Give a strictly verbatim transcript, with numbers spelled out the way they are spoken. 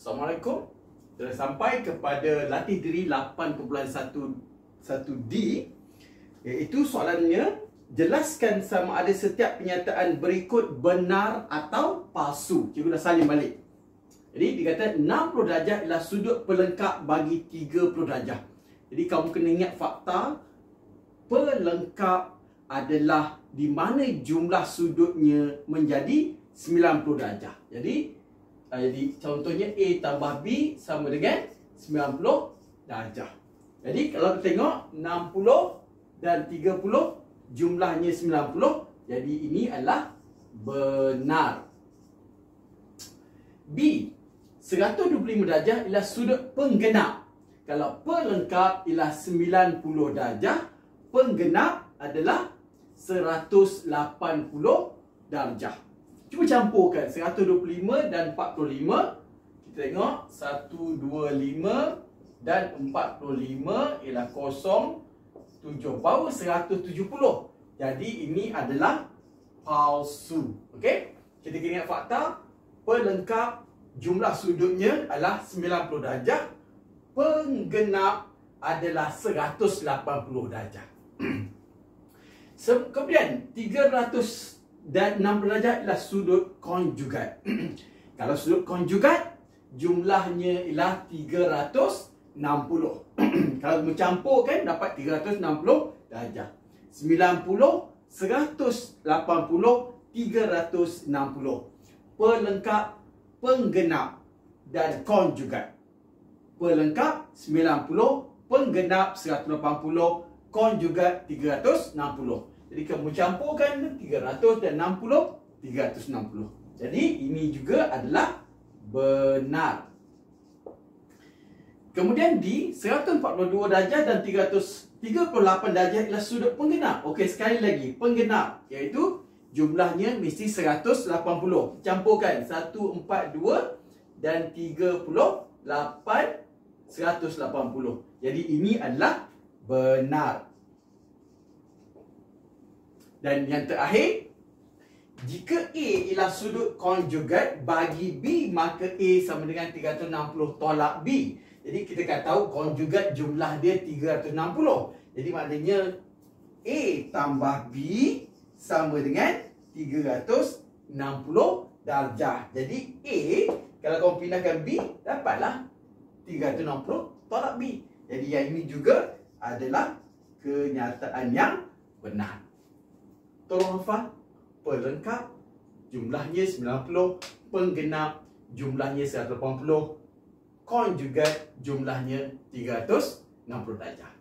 Assalamualaikum. Telah sampai kepada latih diri lapan perpuluhan satu D, iaitu soalannya, jelaskan sama ada setiap penyataan berikut benar atau palsu. Cikgu dah salin balik. Jadi dikata enam puluh darjah ialah sudut pelengkap bagi tiga puluh darjah. Jadi kamu kena ingat fakta pelengkap adalah di mana jumlah sudutnya menjadi sembilan puluh darjah. Jadi uh, jadi contohnya A tambah B sama dengan sembilan puluh darjah. Jadi kalau kita tengok enam puluh dan tiga puluh jumlahnya sembilan puluh. Jadi ini adalah benar. B, seratus dua puluh lima darjah ialah sudut penggenap. Kalau pelengkap ialah sembilan puluh darjah, penggenap adalah seratus lapan puluh darjah. Cuba campurkan seratus dua puluh lima dan empat puluh lima. Kita tengok seratus dua puluh lima dan empat puluh lima ialah kosong tujuh bawah seratus tujuh puluh. Jadi ini adalah palsu. Okey? Kita kena ingat fakta pelengkap jumlah sudutnya adalah sembilan puluh darjah, penggenap adalah seratus lapan puluh darjah. Kemudian tiga ratus dan enam puluh darjah ialah sudut konjugat. Kalau sudut konjugat jumlahnya ialah tiga ratus enam puluh. Kalau mencampurkan dapat tiga ratus enam puluh darjah. sembilan puluh, seratus lapan puluh, tiga ratus enam puluh. Pelengkap, penggenap dan konjugat. Pelengkap sembilan puluh, penggenap seratus lapan puluh, konjugat tiga ratus enam puluh. Jadi kamu campurkan tiga ratus dan enam puluh, tiga ratus enam puluh. Jadi ini juga adalah benar. Kemudian di seratus empat puluh dua darjah dan tiga ratus tiga puluh lapan darjah ialah sudut penggenap. Okey, sekali lagi penggenap iaitu jumlahnya mesti seratus lapan puluh. Campurkan seratus empat puluh dua dan tiga puluh lapan, seratus lapan puluh. Jadi ini adalah benar. Dan yang terakhir, jika A ialah sudut konjugat bagi B, maka A sama dengan tiga ratus enam puluh tolak B. Jadi kita akan tahu konjugat jumlah dia tiga ratus enam puluh. Jadi maknanya A tambah B sama dengan tiga ratus enam puluh darjah. Jadi A, kalau kamu pindahkan B, dapatlah tiga ratus enam puluh tolak B. Jadi yang ini juga adalah kenyataan yang benar. Tolong hafal. Pelengkap jumlahnya sembilan puluh, penggenap jumlahnya seratus lapan puluh, konjugat jumlahnya tiga ratus enam puluh darjah.